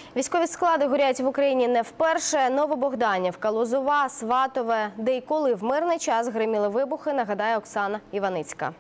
Військові склади горять в Україні не вперше. Новобогданівка, Лозова, Сватове. Де і коли в мирний час гриміли вибухи, нагадає Оксана Іваницька.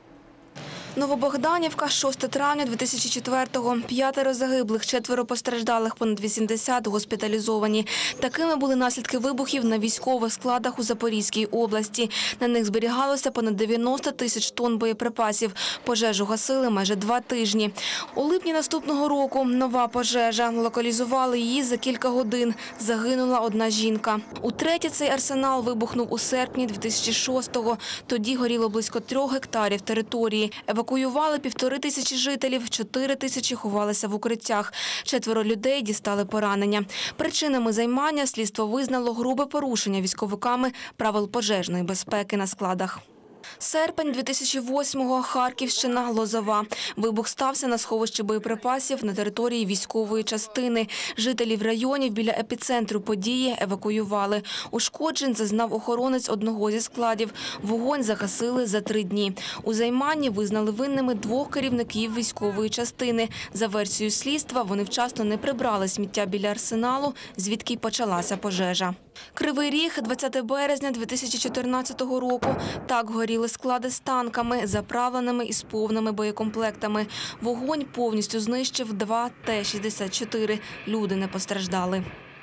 Новобогданівка, 6 травня 2004-го. 5 загиблих, 4 постраждалих, понад 80 госпіталізовані. Такими були наслідки вибухів на військових складах у Запорізькій області. На них зберігалося понад 90 тисяч тонн боєприпасів. Пожежу гасили майже 2 тижні. У липні наступного року нова пожежа. Локалізували її за кілька годин. Загинула одна жінка. Утретє цей арсенал вибухнув у серпні 2006-го. Тоді горіло близько 3 гектарів території. Евакуювали 1500 жителів, 4000 ховалися в укриттях. 4 людей дістали поранення. Причинами займання слідство визнало грубе порушення військовиками правил пожежної безпеки на складах. Серпень 2008-го, Харківщина, Лозова. Вибух стався на сховищі боєприпасів на території військової частини. Жителів районів біля епіцентру події евакуювали. Ушкоджень зазнав охоронець одного зі складів. Вогонь загасили за 3 дні. У займанні визнали винними 2 керівників військової частини. За версією слідства, вони вчасно не прибрали сміття біля арсеналу, звідки й почалася пожежа. Кривий Ріг, 20 березня 2014 року. Так горіли склади з танками, заправленими із повними боєкомплектами. Вогонь повністю знищив 2 Т-64. Люди не постраждали.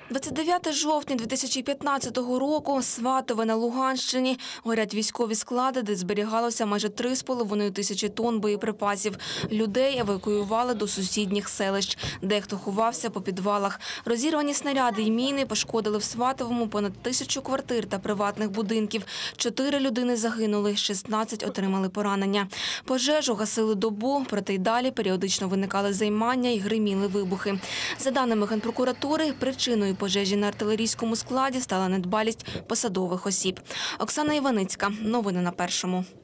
29 жовтня 2015 року, Сватове на Луганщині. Горять військові склади, де зберігалося майже 3,5 тисячі тонн боєприпасів. Людей евакуювали до сусідніх селищ. Дехто ховався по підвалах. Розірвані снаряди й міни пошкодили в Сватовому понад 1000 квартир та приватних будинків. 4 людини загинули, 16 отримали поранення. Пожежу гасили добу, проте й далі періодично виникали займання і гриміли вибухи. За даними Генпрокуратури, причиною пожежі на артилерійському складі стала недбалість посадових осіб. Оксана Іваницька. Новини на Першому.